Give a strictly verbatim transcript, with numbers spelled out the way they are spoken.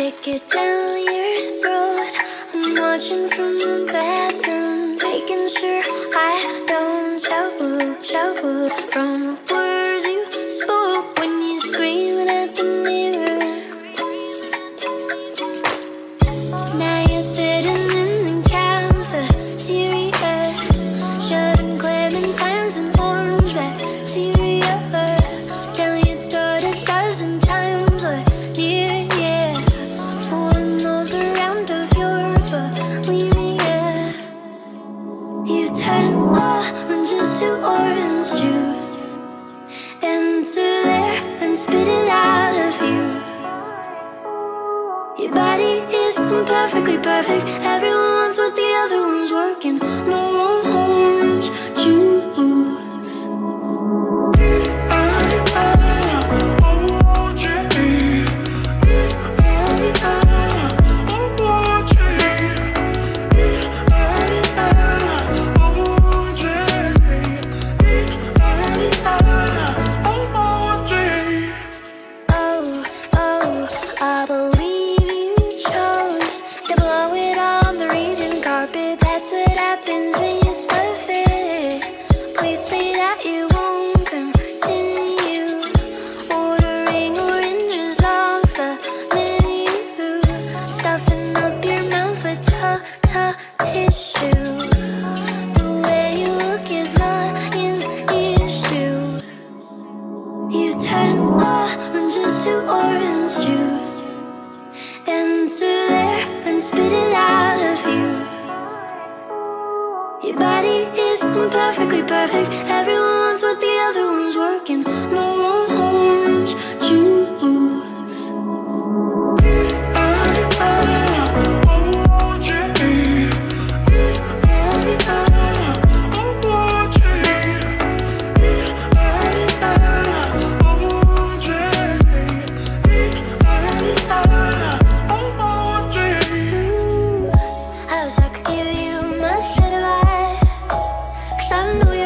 kick it down your throat. I'm watching from the bathroom, making sure I don't choke, choke from the words you spoke when you're screaming at the mirror. Now you're sitting in the cafeteria, shutting clementines and orange bacteria, telling your daughter a dozen times what dear, yeah, fooling those around of your bulimia. You turn oranges to orange juice into there and spit it out of you. Your body is imperfectly perfect. Everyone wants what the other one's working. No orange juice. Oh, oh, I believe you chose to blow it on the reading carpet. That's what happens when you stuff it. Please say that you won't continue ordering oranges off the menu, stuffing up your mouth with ta-ta tissue. The way you look is not an issue. You turn oranges to orange juice into there and spit it out of you. Your body is imperfectly perfect. Everyone wants what the other one's working. No orange juice. I wish I could give you my set of eyes, 'cause I know